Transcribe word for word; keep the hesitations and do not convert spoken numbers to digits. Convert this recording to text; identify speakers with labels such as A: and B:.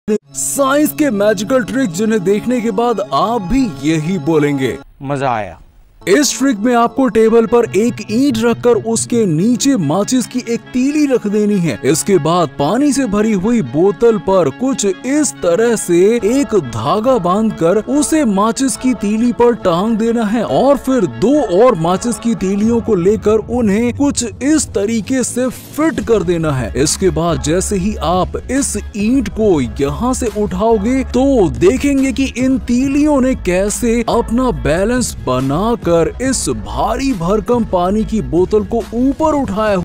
A: Science के magical trick जिन्हें देखने के बाद आप भी यही बोलेंगे,
B: मजा आया।
A: इस ट्रिक में आपको टेबल पर एक ईंट रखकर उसके नीचे माचिस की एक तीली रख देनी है। इसके बाद पानी से भरी हुई बोतल पर कुछ इस तरह से एक धागा बांधकर उसे माचिस की तीली पर टांग देना है और फिर दो और माचिस की तीलियों को लेकर उन्हें कुछ इस तरीके से फिट कर देना है। इसके बाद जैसे ही आप इस ईंट को यहाँ से उठाओगे तो देखेंगे कि इन तीलियों ने कैसे अपना बैलेंस बनाकर इस भारी भरकम पानी की बोतल को ऊपर उठाया